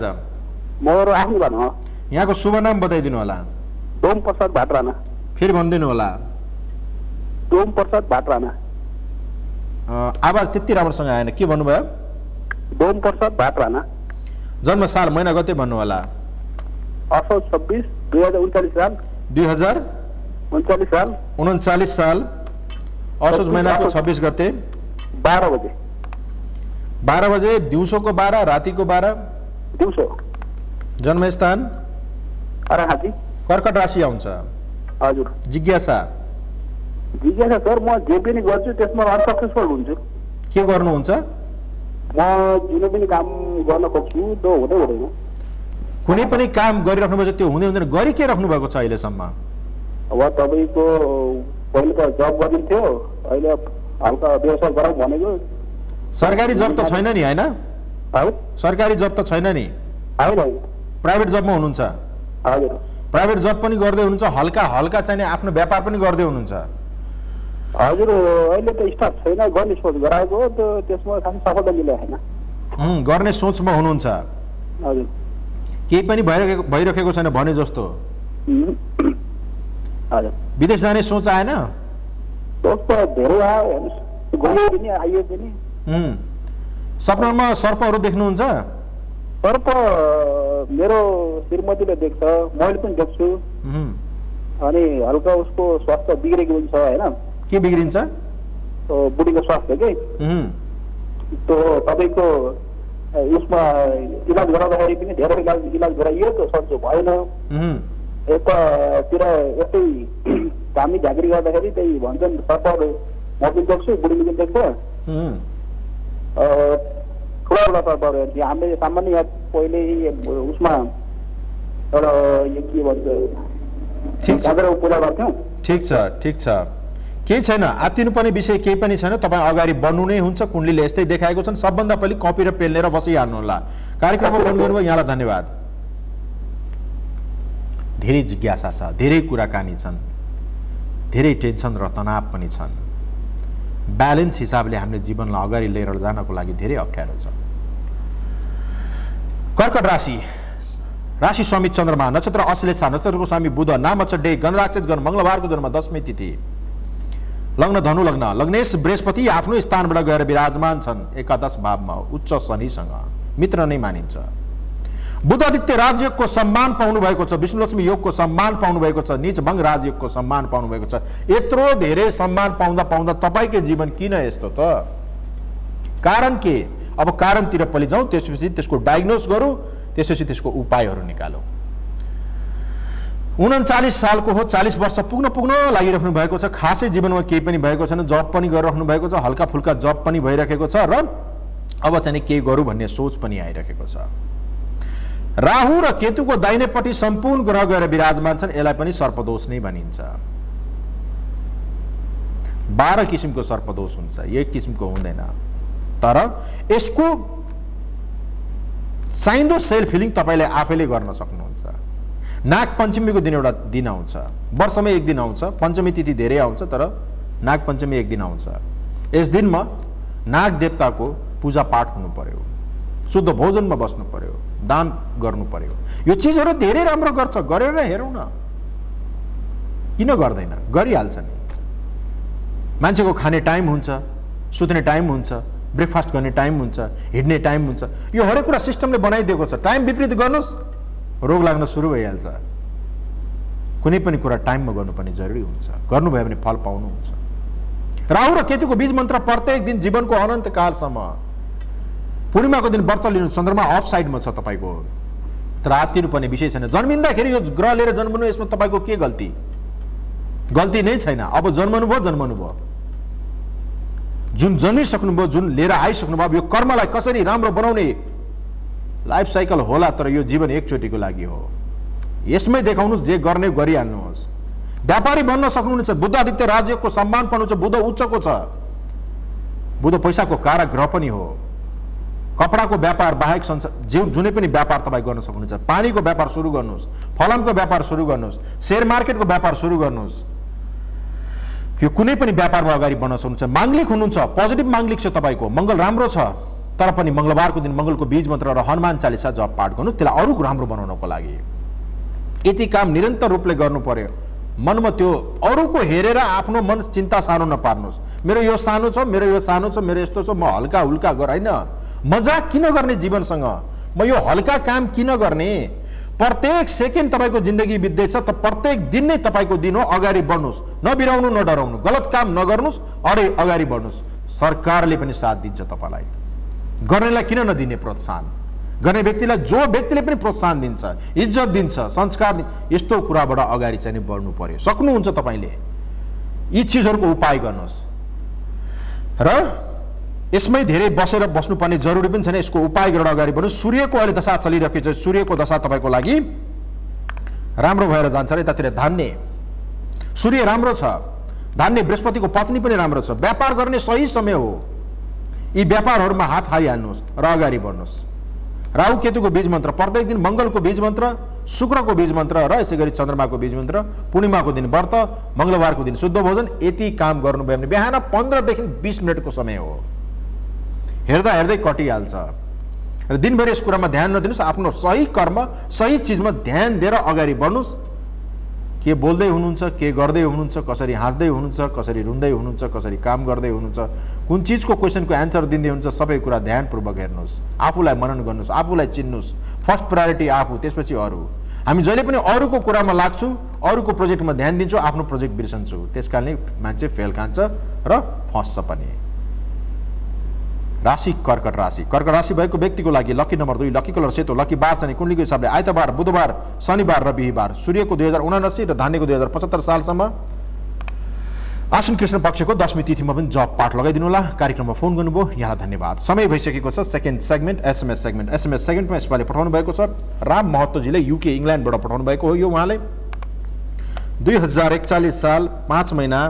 यहाँको शुभ नाम बताइदिनु होला। डोम प्रसाद भाटराना। फेरि भनिदिनु होला। डोम प्रसाद भाटराना। आवाज त्यति राम्रोसँग आएन, के भन्नुभयो? डोम प्रसाद भाटराना। जन्म साल, महिना, गते भन्नु होला। असोज छब्बिस दुई हजार उन्चालिस साल। दुई हजार उन्चालिस साल उन्चालिस साल असोज महिनाको छब्बिस गते बाह्र बजे। बाह्र बजे दिउँसोको बाह्र, रातिको बाह्र? दिउँसो। जन्मस्थान? अराखाँची। कर्कट राशि आउँछ। हजुर। जिज्ञासा? जिज्ञासा सर, म जे पनि गर्छु त्यसमा अनसक्सेसफुल हुन्छु। के गर्नुहुन्छ? म जुनै पनि काम गर्न खोज्छु त्यो हुँदै हुँदैन। कुनै पनि काम गरिराख्नु भएको त्यो हुँदै हुँदैन। गरि के राख्नु भएको छ अहिलेसम्म? अब तपाईँको पहिले त जब गरिन्थ्यो, अहिले हल्का व्यवसाय गरौँ भनेको। सरकारी जब त छैन नि, होइन? सरकारी जब त छैन नि? प्राइभेट जबमा हुनुहुन्छ? हजुर। प्राइभेट जब पनि गर्दै हुनुहुन्छ, हल्का हल्का चाहिँ आफ्नो व्यापार पनि गर्दै हुनुहुन्छ? हजुर। अहिले त स्टाफ छैन, गर्ने सोच गराएको हो, त्यसमा खासै सफलता मिलेको छैन। गर्ने सोचमा हुनुहुन्छ? हजुर। केही पनि भइरहेको भइरहेको छैन भने जस्तो? हजुर। विदेश जाने सोच आएन? सोच त धेरै आयो, गयो पनि आइयो पनि। सपनामा सर्पहरू देख्नुहुन्छ? सर्प मेरो श्रीमतीले देख्छ, मैले पनि देख्छु। अनि हल्का उसको स्वास्थ्य बिग्रेको पनि छ, होइन? के बिग्रिन्छ? बुढीको स्वास्थ्य के त्यो तपाईँको उसमा इलाज गराउँदाखेरि पनि धेरै इलाज इलाज गराइयो, त्यो सन्चो भएन। यतातिर यस्तै घामी झाँक्री गर्दाखेरि त्यही भन्छन् सर्पहरू म पनि देख्छु, बुढीले पनि देख्छ। ठुला ठुला सर्पहरू हेर्थ्यो हामीले सामान्य यहाँ पहिले उसमा एउटा यो के भन्छ पूजा गर्थ्यौँ। ठिक छ, ठिक छ, केही छैन, आत्तिनु पर्ने विषय केही पनि छैन। तपाईँ अगाडि बढ्नु नै हुन्छ। कुण्डलीले यस्तै देखाएको छन्। सबभन्दा पहिले कपी र पेन लिएर बसिहाल्नु होला। कार्यक्रममा फोन गर्नुभयो, यहाँलाई धन्यवाद। धेरै जिज्ञासा छ, धेरै कुराकानी छन्, धेरै टेन्सन र तनाव पनि छन्। ब्यालेन्स हिसाबले हामीले जीवनलाई अगाडि लिएर जानको लागि धेरै अप्ठ्यारो छ। कर्कट राशि, राशि स्वामी चन्द्रमा, नक्षत्र अश्लेषा, नक्षत्रको स्वामी बुध, नाम छ डे, गणराक्षस गण, मङ्गलबारको जन्म, दशमी तिथि, लग्न धनु लग्न। लग्नेश बृहस्पति आफ्नो स्थानबाट गएर विराजमान छन् एकादश भावमा, उच्च शनिसँग, मित्र नै मानिन्छ। बुध आदित्य राजयोगको सम्मान पाउनु भएको छ, विष्णुलक्ष्मी योगको सम्मान पाउनु भएको छ, नीच भङ्ग राजयोगको सम्मान पाउनु भएको छ। यत्रो धेरै सम्मान पाउँदा पाउँदा तपाईँकै जीवन किन यस्तो त? कारण के? अब कारणतिर पहिले जाउँ, त्यसपछि त्यसको डायग्नोस गरौँ, त्यसपछि त्यसको उपायहरू निकालौँ। उन्चालिस सालको हो, चालिस वर्ष पुग्न पुग्न लागिराख्नु भएको छ, खासै जीवनमा केही पनि भएको छैन, जब पनि गरिराख्नु भएको छ, हल्का फुल्का जब पनि भइरहेको छ र अब चाहिँ केही गरौँ भन्ने सोच पनि आइरहेको छ। राहु र केतुको दाहिनेपट्टि सम्पूर्ण ग्रह गएर विराजमान छन्, यसलाई पनि सर्पदोष नै भनिन्छ। बाह्र किसिमको सर्पदोष हुन्छ, एक किसिमको हुँदैन, तर यसको चाहिँदो सेल्फ फिलिङ तपाईँले आफैले गर्न सक्नुहुन्छ। नाग पञ्चमीको दिन एउटा दिन आउँछ, वर्षमै एक दिन आउँछ, पञ्चमी तिथि धेरै आउँछ, तर नाग पञ्चमी एक दिन आउँछ। यस दिनमा नाग देवताको पूजा पाठ हुनु पर्यो, शुद्ध भोजनमा बस्नु पर्यो, दान गर्नु पर्यो। यो चिजहरू धेरै राम्रो गर्छ, गरेर हेरौँ न, किन गर्दैन, गरिहाल्छ नि। मान्छेको खाने टाइम हुन्छ, सुत्ने टाइम हुन्छ, ब्रेकफास्ट गर्ने टाइम हुन्छ, हिँड्ने टाइम हुन्छ, यो हरेक कुरा सिस्टमले बनाइदिएको छ। टाइम विपरीत गर्नुहोस्, रोग लाग्न सुरु भइहाल्छ। कुनै पनि कुरा टाइममा गर्नुपर्ने जरुरी हुन्छ, गर्नुभयो भने फल पाउनुहुन्छ। राहु र केतुको बीज मन्त्र प्रत्येक दिन जीवनको अनन्त कालसम्म। पूर्णिमाको दिन व्रत लिनु, चन्द्रमा अफ साइडमा छ तपाईँको, तर आत्तिनुपर्ने विषय छैन। जन्मिँदाखेरि यो ग्रह लिएर जन्मनु, यसमा तपाईँको के गल्ती? गल्ती नै छैन। अब जन्मनु भयो जन्मनु भयो, जुन जन्मिसक्नुभयो, जुन लिएर आइसक्नुभयो, यो कर्मलाई कसरी राम्रो बनाउने लाइफ साइकल होला, तर यो जीवन एकचोटिको लागि हो। यसमै देखाउनुहोस्, जे गर्ने गरिहाल्नुहोस्। व्यापारी बन्न सक्नुहुन्छ, बुद्ध आदित्य राजयोगको सम्मान पाउनुहुन्छ, बुद्ध उच्चको छ, बुद्ध पैसाको कारक ग्रह पनि हो। कपडाको व्यापार बाहेक संसार जे जुनै पनि व्यापार तपाईँ गर्न सक्नुहुन्छ। पानीको व्यापार सुरु गर्नुहोस्, फलामको व्यापार सुरु गर्नुहोस्, सेयर मार्केटको व्यापार सुरु गर्नुहोस्, यो कुनै पनि व्यापारमा अगाडि बढ्न सक्नुहुन्छ। माङ्गलिक हुनुहुन्छ, पोजिटिभ माङ्गलिक छ तपाईँको, मङ्गल राम्रो छ, तर पनि मङ्गलबारको दिन मङ्गलको बीज मन्त्र र हनुमान चालिसा जप पाठ गर्नु, त्यसलाई अरू राम्रो बनाउनको लागि। यति काम निरन्तर रूपले गर्नु पर्यो। मनमा त्यो अरूको हेरेर आफ्नो मन चिन्ता सानो नपार्नुहोस्। मेरो यो सानो छ, मेरो यो सानो छ, मेरो यस्तो छ, म हल्का हुल्का गर, होइन। मजाक किन गर्ने जीवनसँग? म यो हल्का काम किन गर्ने? प्रत्येक सेकेन्ड तपाईँको जिन्दगी बित्दैछ, त प्रत्येक दिन नै तपाईँको दिन हो। अगाडि बढ्नुहोस्, नबिराउनु नडराउनु, गलत काम नगर्नुहोस्, अरे अगाडि बढ्नुहोस्। सरकारले पनि साथ दिन्छ तपाईँलाई। गर्नेलाई किन नदिने प्रोत्साहन? गर्ने व्यक्तिलाई, जो व्यक्तिले पनि प्रोत्साहन दिन्छ, इज्जत दिन्छ, संस्कार दिन्छ, यस्तो कुराबाट अगाडि चाहिँ बढ्नु पर्यो। सक्नुहुन्छ तपाईँले, यी चिजहरूको उपाय गर्नुहोस्। र यसमै धेरै बसेर बस्नुपर्ने जरुरी पनि छैन, यसको उपाय गरेर अगाडि बढ्नुहोस्। सूर्यको अहिले दशा चलिरहेको छ, सूर्यको दशा तपाईँको लागि राम्रो भएर जान्छ र यतातिर धान्य सूर्य राम्रो छ, धान्य बृहस्पतिको पत्नी पनि राम्रो छ। व्यापार गर्ने सही समय हो। यी व्यापारहरूमा हात हालिहाल्नुहोस् र अगाडि बढ्नुहोस्। राहु केतुको बीज मन्त्र प्रत्येक दिन, मङ्गलको बीज मन्त्र, शुक्रको बीज मन्त्र र यसै गरी चन्द्रमाको बीज मन्त्र, पूर्णिमाको दिन व्रत, मङ्गलबारको दिन शुद्ध भोजन, यति काम गर्नुभयो भने बिहान पन्ध्रदेखि बिस मिनटको समय हो। हेर्दा हेर्दै कटिहाल्छ र दिनभरि यस कुरामा ध्यान नदिनुहोस्। आफ्नो सही कर्म, सही चिजमा ध्यान दिएर अगाडि बढ्नुहोस्। के बोल्दै हुनुहुन्छ, के गर्दै हुनुहुन्छ, कसरी हाँस्दै हुनुहुन्छ, कसरी रुँदै हुनुहुन्छ, कसरी काम गर्दै हुनुहुन्छ, कुन चिजको क्वेसनको एन्सर दिँदै हुनुहुन्छ, सबै कुरा ध्यानपूर्वक हेर्नुहोस्। आफूलाई मनन गर्नुहोस्, आफूलाई चिन्नुहोस्। फर्स्ट प्रायोरिटी आफू, त्यसपछि अरू। हामी जहिले पनि अरूको कुरामा लाग्छु, अरूको प्रोजेक्टमा ध्यान दिन्छु, आफ्नो प्रोजेक्ट बिर्सन्छु। त्यस कारणले मान्छे फेल खान्छ र फस्छ पनि। राशि कर्कट राशि। कर्कट राशि भएको व्यक्तिको लागि लकी नम्बर दुई, लकी कलर सेतो, लकी बार चाहिँ कुण्डलीको हिसाबले आइतबार, बुधबार, शनिबार र बिहिबार। सूर्यको दुई हजार उनासी र धान्यको दुई हजार पचहत्तर सालसम्म आश्विन कृष्ण पक्षको दशमी तिथिमा पनि जप पाठ लगाइदिनु होला। कार्यक्रममा फोन गर्नुभयो, यहाँलाई धन्यवाद। समय भइसकेको छ second segment, SMS segment. SMS सेगमेन्टमा यसपालि पठाउनु भएको छ राम महतोजीले, युके इङ्ल्यान्डबाट पठाउनु भएको हो। यो उहाँले दुई हजार एकचालिस साल पाँच महिना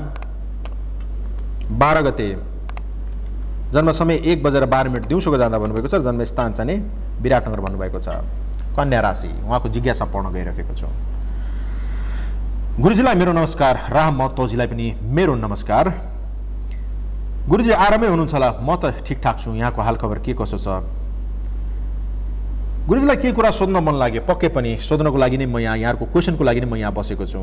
बाह्र गते, जन्म समय एक बजेर बाह्र मिनट दिउँसोको जाँदा भन्नुभएको छ। जन्मस्थान चाहिँ विराटनगर भन्नुभएको छ। कन्या राशि, उहाँको जिज्ञासा पढ्न गइरहेको छु। गुरुजीलाई मेरो नमस्कार, राम महतोजीलाई पनि मेरो नमस्कार। गुरुजी आरामै हुनुहुन्छ होला? म त ठिकठाक छु। यहाँको हालखबर के कसो छ? गुरुजीलाई के कुरा सोध्न मन लाग्यो, पक्कै पनि सोध्नको लागि नै म यहाँ, यहाँको क्वेसनको लागि नै म यहाँ बसेको छु।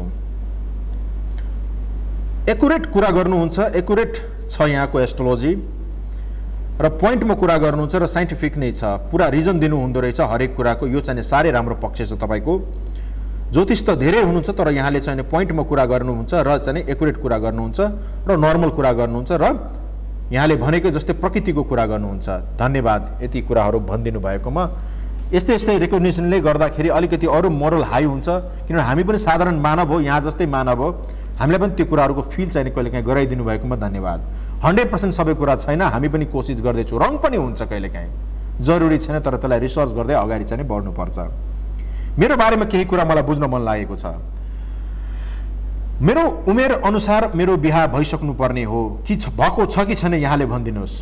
एकुरेट कुरा गर्नुहुन्छ, एकुरेट छ यहाँको एस्ट्रोलोजी र पोइन्टमा कुरा गर्नुहुन्छ र साइन्टिफिक नै छ। पुरा रिजन दिनु हुँदो रहेछ हरेक कुराको। यो चाहिँ साह्रै राम्रो पक्ष छ तपाईँको। ज्योतिष त धेरै हुनुहुन्छ, तर यहाँले चाहिँ पोइन्टमा कुरा गर्नुहुन्छ र चाहिँ एकुरेट कुरा गर्नुहुन्छ र नर्मल कुरा गर्नुहुन्छ र यहाँले भनेको जस्तै प्रकृतिको कुरा गर्नुहुन्छ। धन्यवाद यति कुराहरू भनिदिनु भएकोमा। यस्तै यस्तै रेकग्निसनले गर्दाखेरि अलिकति अरू मोरल हाई हुन्छ, किनभने हामी पनि साधारण मानव हो, यहाँ जस्तै मानव हो, हामीलाई पनि त्यो कुराहरूको फिल चाहिँ कहिलेकाहीँ गराइदिनु भएकोमा धन्यवाद। हन्ड्रेड पर्सेन्ट सबै कुरा छैन, हामी पनि कोसिस गर्दैछौँ, रङ पनि हुन्छ कहिलेकाहीँ, जरुरी छैन, तर त्यसलाई रिसर्च गर्दै अगाडि चाहिँ बढ्नुपर्छ। मेरो बारेमा केही कुरा मलाई बुझ्न मन लागेको छ। मेरो उमेर अनुसार मेरो बिहा भइसक्नु पर्ने हो कि भएको छ कि छैन यहाँले भनिदिनुहोस्।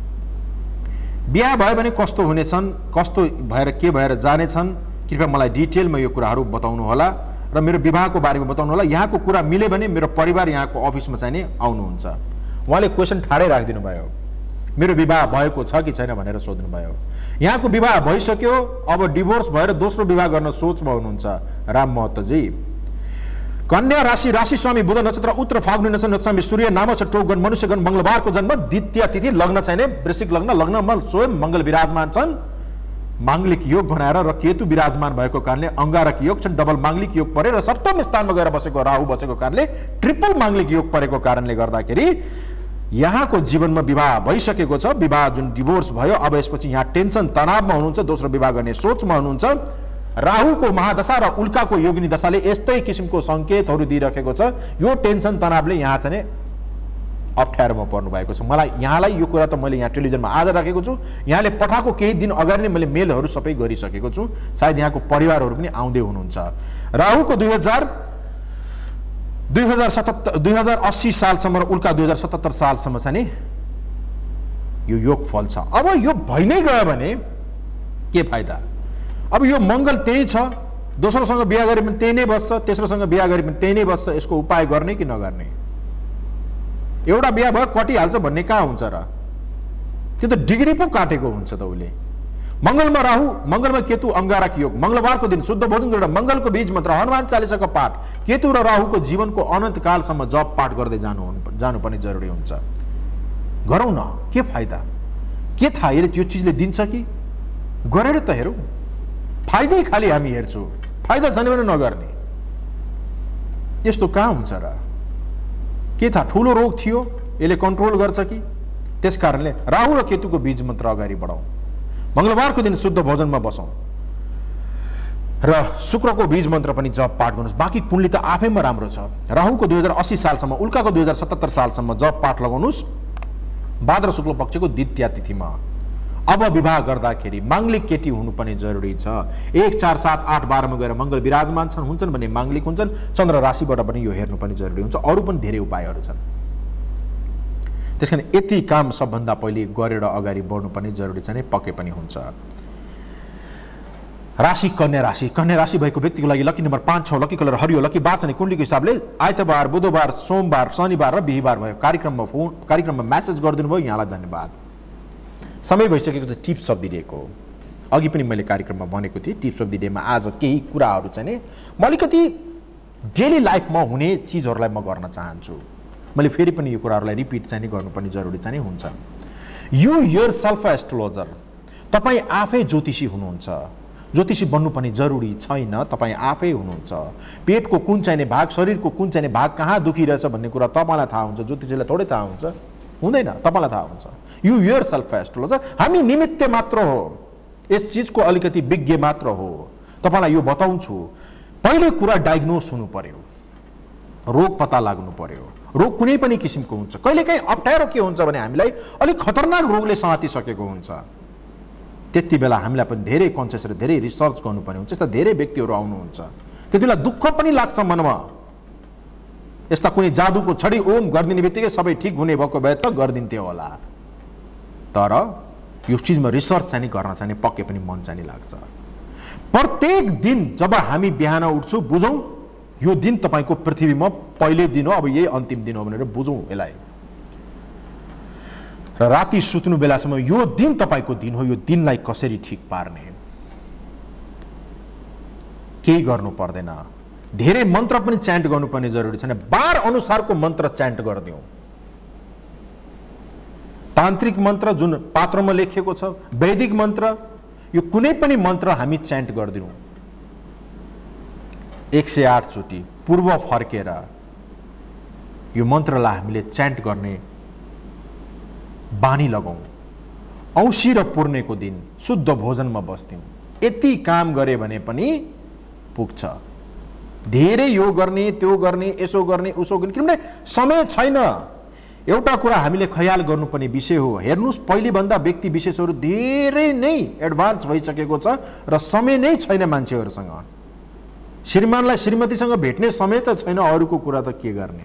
बिहा भयो भने कस्तो हुनेछन्, कस्तो भएर के भएर जानेछन्, कृपया मलाई डिटेलमा यो कुराहरू बताउनु होला र मेरो विवाहको बारेमा बताउनु होला। यहाँको कुरा मिल्यो भने मेरो परिवार यहाँको अफिसमा चाहिँ नि आउनुहुन्छ। उहाँले क्वेसन ठाडै राखिदिनु भयो, मेरो विवाह भएको छ कि छैन भनेर सोध्नु भयो। यहाँको विवाह भइसक्यो, अब डिभोर्स भएर दोस्रो विवाह गर्न सोचमा हुनुहुन्छ। राम महतोजी, कन्या राशि, राशि स्वामी बुध नक्षत्र, उत्तर फाल्गुनी नक्षत्र, नक्षत्र सूर्य नाम छ टोकगण, मनुष्यगण, मंगलबारको जन्म, द्वितीय तिथि, लग्न चाहिने वृश्चिक लग्न, लग्नमा स्वयं मंगल विराजमान छन्, मांगलिक योग बनाएर र केतु विराजमान भएको कारणले अंगारक योग छन्, डबल मांगलिक योग परे र सप्तम स्थानमा गएर बसेको राहु बसेको कारणले ट्रिपल मांगलिक योग परेको कारणले गर्दाखेरि यहाँको जीवनमा विवाह भइसकेको छ। विवाह जुन डिभोर्स भयो, अब यसपछि यहाँ टेन्सन तनावमा हुनुहुन्छ, दोस्रो विवाह गर्ने सोचमा हुनुहुन्छ। राहुको महादशा र उल्काको योगिनी दशाले यस्तै किसिमको संकेतहरू दिइरहेको छ। यो टेन्सन तनावले यहाँ चाहिँ अप्ठ्यारोमा पर्नु भएको छ। मलाई यहाँलाई यो कुरा त मैले यहाँ टेलिभिजनमा आज राखेको छु, यहाँले पठाएको केही दिन अगाडि नै मैले मेलहरू सबै गरिसकेको छु, सायद यहाँको परिवारहरू पनि आउँदै हुनुहुन्छ। राहुको दुई हजार दुई हजार सतहत्तर दुई हजार अस्सी सालसम्म र उल्का दुई हजार सतहत्तर सालसम्म चाहिँ नि यो योग फल छ। अब यो भइ नै गयो भने के फाइदा? अब यो मंगल त्यही छ, दोस्रोसँग बिहा गरे पनि त्यही नै बस्छ, तेस्रोसँग बिहा गरे पनि त्यही नै बस्छ, यसको उपाय गर्ने कि नगर्ने? एउटा बिहा भयो कटिहाल्छ भन्ने कहाँ हुन्छ र? त्यो त डिग्री पो काटेको हुन्छ त उसले। मंगलमा राहु, मंगलमा केतु, अंगारक योग, मंगलबारको दिन शुद्ध भोजन गरेर मंगलको बीज मन्त्र, हनुमान चालिसाको पाठ, केतु र राहुको जीवनको अनन्त कालसम्म जप पाठ गर्दै जानु जानु पनि जरुरी हुन्छ। गरौँ न, के फाइदा? के थाहा यसले त्यो चिजले दिन्छ कि? गरेर त हेरौँ, फाइदै खाली हामी हेर्छौँ, फाइदा छैन भने नगर्ने। यस्तो कहाँ हुन्छ र? के थाहा ठुलो रोग थियो, यसले कन्ट्रोल गर्छ कि? त्यस कारणले राहु र केतुको बीज मन्त्र अगाडि बढाउँ, मंगलबारको दिन शुद्ध भोजनमा बसौँ र शुक्रको बीज मन्त्र पनि जप पाठ गर्नुहोस्। बाँकी कुण्डली त आफैमा राम्रो छ। राहुको दुई हजार अस्सी सालसम्म, उल्काको दुई हजार सतहत्तर सालसम्म जप पाठ लगाउनुहोस् भाद्र शुक्ल पक्षको द्वितीय तिथिमा। अब विवाह गर्दाखेरि मांगलिक केटी हुनु पनि जरुरी छ। एक चार सात आठ बाह्रमा गएर मंगल विराजमान छन् हुन्छन् भने मांगलिक हुन्छन्। चन्द्र राशिबाट पनि यो हेर्नु पनि जरुरी हुन्छ। अरू पनि धेरै उपायहरू छन्। त्यसकारण यति काम सबभन्दा पहिले गरेर अगाडि बढ्नु पनि जरुरी छ नै, पक्कै पनि हुन्छ। राशि कन्या राशि, कन्या राशि भएको व्यक्तिको लागि लकी नम्बर पाँच छ, लकी कलर हरियो, लकी बार चाहिँ कुण्डलीको हिसाबले आइतबार, बुधबार, सोमबार, शनिबार र बिहीबार भयो। कार्यक्रममा फोन कार्यक्रममा म्यासेज गरिदिनु भयो, यहाँलाई धन्यवाद। समय भइसकेको छ टिप्स अफ द डेको। अघि पनि मैले कार्यक्रममा भनेको थिएँ टिप्स अफ द डेमा आज केही कुराहरू चाहिँ नि म अलिकति डेली लाइफमा हुने चिजहरूलाई म गर्न चाहन्छु। मैले फेरि पनि यो कुराहरूलाई रिपिट चाहिँ नि गर्नु पनि जरुरी चाहिँ नि हुन्छ। यु योर सेल्फ एस्ट्रोलोजर, तपाईँ आफै ज्योतिषी हुनुहुन्छ। ज्योतिषी बन्नु पनि जरुरी छैन, तपाईँ आफै हुनुहुन्छ। पेटको कुन चाहिने भाग, शरीरको कुन चाहिने भाग कहाँ दुखिरहेछ भन्ने कुरा तपाईँलाई थाहा हुन्छ, ज्योतिषीलाई थोरै थाहा हुन्छ? हुँदैन, तपाईँलाई थाहा हुन्छ। यु योर सेल्फ एस्ट्रोलोजर, हामी निमित्त मात्र हो, यस चिजको अलिकति विज्ञ मात्र हो। तपाईँलाई यो बताउँछु, पहिले कुरा डायग्नोस हुनु पर्यो, रोग पत्ता लाग्नु पर्यो। रोग कुनै पनि किसिमको हुन्छ। कहिलेकाहीँ अप्ठ्यारो के हुन्छ भने हामीलाई अलिक खतरनाक रोगले समातिसकेको हुन्छ। त्यति बेला हामीलाई पनि धेरै कन्सियस र धेरै रिसर्च गर्नुपर्ने हुन्छ। यस्ता धेरै व्यक्तिहरू आउनुहुन्छ, त्यति बेला दुःख पनि लाग्छ मनमा। यस्ता कुनै जादुको छडी ओम गरिदिने बित्तिकै सबै ठिक हुने भएको भए त गरिदिन्थ्यो होला, तर यो चिजमा रिसर्च चाहिँ गर्न चाहिँ पक्कै पनि मन चाहिँ लाग्छ। प्रत्येक दिन जब हामी बिहान उठ्छौँ, बुझौँ यो दिन तपाईँको पृथ्वीमा पहिले दिन हो, अब यही अन्तिम दिन हो भनेर बुझौँ यसलाई। र राति सुत्नु बेलासम्म यो दिन तपाईँको दिन हो, यो दिनलाई कसरी ठिक पार्ने, केही गर्नु पर्दैन। धेरै मन्त्र पनि च्यान्ट गर्नुपर्ने जरुरी छैन, बार अनुसारको मन्त्र च्यान्ट गरिदिउँ। तान्त्रिक मन्त्र जुन पात्रमा लेखिएको छ, वैदिक मन्त्र, यो कुनै पनि मन्त्र हामी च्यान्ट गरिदिउँ। एक सय आठ चोटि पूर्व फर्केर यो मन्त्रलाई हामीले च्यान्ट गर्ने बानी लगाउँ। औँसी र पूर्णेको दिन शुद्ध भोजनमा बस्दिउँ। यति काम गरे भने पनि पुग्छ। धेरै यो गर्ने त्यो गर्ने यसो गर्ने उसो गर्ने किनभने समय छैन। एउटा कुरा हामीले ख्याल गर्नुपर्ने विषय हो, हेर्नुहोस् पहिलेभन्दा व्यक्ति विशेषहरू धेरै नै एडभान्स भइसकेको छ र समय नै छैन मान्छेहरूसँग। श्रीमानलाई श्रीमतीसँग भेट्ने समय त छैन, अरूको कुरा त के गर्ने,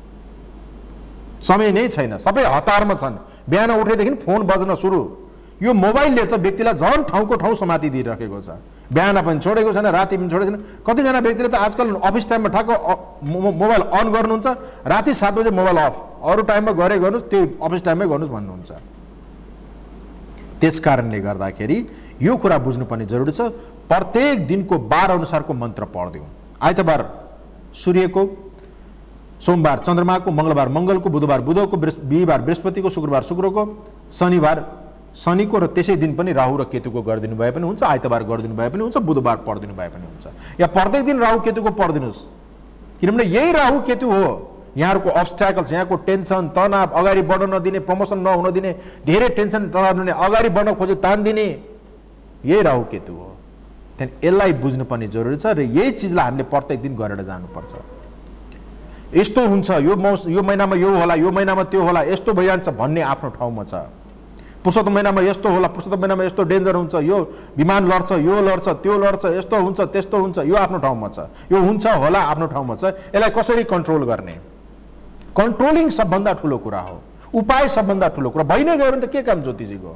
समय नै छैन। सबै हतारमा छन्। बिहान उठेदेखि फोन बज्न सुरु। यो मोबाइलले त व्यक्तिलाई झन् ठाउँको ठाउँ समातिदिइराखेको छ। बिहान पनि छोडेको छैन, राति पनि छोडेको छैन। कतिजना व्यक्तिले त आजकल अफिस टाइममा ठ्याक्क मोबाइल अन गर्नुहुन्छ, राति सात बजे मोबाइल अफ, अरू टाइममा गरे गर्नुहोस्, त्यो अफिस टाइममै गर्नुहोस् भन्नुहुन्छ। त्यस कारणले गर्दाखेरि यो कुरा बुझ्नुपर्ने जरुरी छ। प्रत्येक दिनको बार अनुसारको मन्त्र पढ्दिउँ। आइतबार सूर्यको, सोमबार चन्द्रमाको, मङ्गलबार मङ्गलको, बुधबार बुधको, बिहिबार बृहस्पतिको, शुक्रबार शुक्रको, शनिबार शनिको र त्यसै दिन पनि राहु र केतुको गरिदिनु भए पनि हुन्छ, आइतबार गरिदिनु भए पनि हुन्छ, बुधबार पढिदिनु भए पनि हुन्छ, या प्रत्येक दिन राहु केतुको पढिदिनुहोस्। किनभने यही राहु केतु हो यहाँहरूको अब्स्ट्याकल्स, यहाँको टेन्सन तनाव, अगाडि बढ्न नदिने, प्रमोसन नहुन दिने, धेरै टेन्सन तनाव दिने, अगाडि बढ्न खोजे तान दिने, यही राहु केतु हो। त्यहाँदेखि यसलाई बुझ्नुपर्ने जरुरी छ र यही चिजलाई हामीले प्रत्येक दिन गरेर जानुपर्छ। यस्तो हुन्छ, यो मौस यो महिनामा यो होला, यो महिनामा त्यो होला, यस्तो भइजान्छ भन्ने आफ्नो ठाउँमा छ। पुरुषोत्तम महिनामा यस्तो होला, पुरुषोत्तम महिनामा यस्तो डेन्जर हुन्छ, यो विमान लड्छ, यो लड्छ, त्यो लड्छ, यस्तो हुन्छ, त्यस्तो हुन्छ, यो आफ्नो ठाउँमा छ। यो हुन्छ होला आफ्नो ठाउँमा छ। यसलाई कसरी कन्ट्रोल गर्ने? कन्ट्रोलिङ सबभन्दा ठुलो कुरा हो, उपाय सबभन्दा ठुलो कुरा। भइ नै गयो भने त के काम ज्योतिषीको?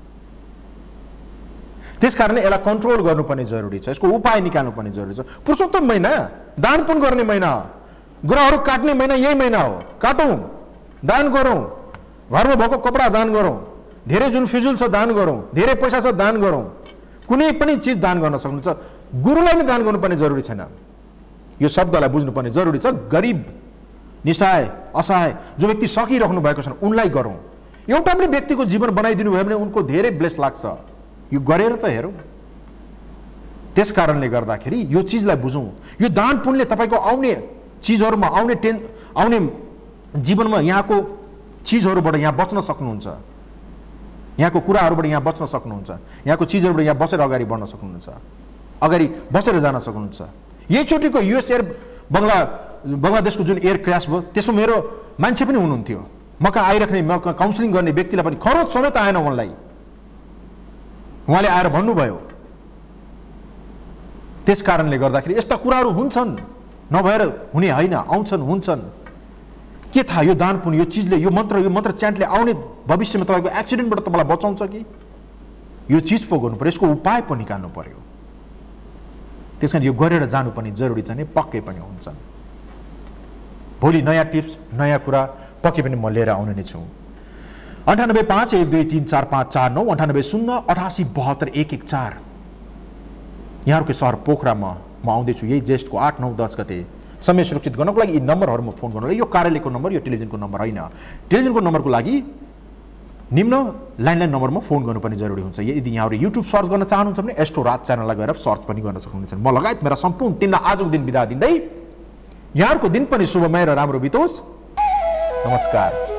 त्यसकारणले यसलाई कन्ट्रोल गर्नुपर्ने जरुरी छ, यसको उपाय निकाल्नुपर्ने जरुरी छ। पुरुषोत्तम महिना दान पुण्य गर्ने महिना हो, ग्रहहरू काट्ने महिना यही महिना हो। काटौँ, दान गरौँ, घरमा भएको कपडा दान गरौँ, धेरै जुन फिजुल छ दान गरौँ, धेरै पैसा छ दान गरौँ, कुनै पनि चिज दान गर्न सक्नुहुन्छ। गुरुलाई नै दान गर्नुपर्ने जरुरी छैन। यो शब्दलाई बुझ्नुपर्ने जरुरी छ। गरिब, निसहाय, असहाय जो व्यक्ति सकिराख्नु भएको छ उनलाई गरौँ। एउटा पनि व्यक्तिको जीवन बनाइदिनु भयो भने उनको धेरै ब्लेस लाग्छ। यो गरेर त हेरौँ। त्यस कारणले गर्दाखेरि यो चिजलाई बुझौँ। यो दान पुण्यले तपाईँको आउने चिजहरूमा, आउने टेन आउने जीवनमा यहाँको चिजहरूबाट यहाँ बच्न सक्नुहुन्छ, यहाँको कुराहरूबाट यहाँ बच्न सक्नुहुन्छ, यहाँको चिजहरूबाट यहाँ बचेर अगाडि बढ्न सक्नुहुन्छ, अगाडि बचेर जान सक्नुहुन्छ। यहीचोटिको युएस एयर बङ्गला बङ्गलादेशको जुन एयर क्रास भयो त्यसमा मेरो मान्छे पनि हुनुहुन्थ्यो। म कहाँ आइराख्ने, म काउन्सिलिङ गर्ने व्यक्तिलाई पनि खरोच समेत आएन उनलाई। उहाँले आएर भन्नुभयो। त्यस कारणले गर्दाखेरि यस्ता कुराहरू हुन्छन्, नभएर हुने होइन, आउँछन्, हुन्छन्। के थाहा यो दान पुण्य, यो चिजले, यो मन्त्र, यो मन्त्र च्यान्टले आउने भविष्यमा तपाईँको एक्सिडेन्टबाट तपाईँलाई बचाउँछ कि? यो चिज पो गर्नु पर्यो, यसको उपाय पो निकाल्नु पर्यो। त्यस कारण यो गरेर जानुपर्ने जरुरी छ नि, पक्कै पनि हुन्छ। भोलि नयाँ टिप्स, नयाँ कुरा पक्कै पनि म लिएर आउने नै छु। अन्ठानब्बे पाँच एक दुई तिन चार पाँच चार नौ, अन्ठानब्बे शून्य अठासी बहत्तर एक एक चार। यहाँहरूको सहर पोखरामा म आउँदैछु यही ज्येष्ठको आठ नौ दस गते। समय सुरक्षित गर्नको लागि यी नम्बरहरूमा फोन गर्नुलाई, यो कार्यालयको नम्बर, यो टेलिभिजनको नम्बर होइन। टेलिभिजनको नम्बरको लागि निम्न ल्यान्डलाइन नम्बरमा फोन गर्नुपर्ने जरुरी हुन्छ। यदि यहाँहरू युट्युब सर्च गर्न चाहनुहुन्छ भने एस्ट्रो राज च्यानललाई गएर सर्च पनि गर्न सक्नुहुन्छ। म लगायत मेरा सम्पूर्ण टिमलाई आजको दिन बिदा दिँदै यहाँहरूको दिन पनि शुभमय र राम्रो बितोस्। नमस्कार।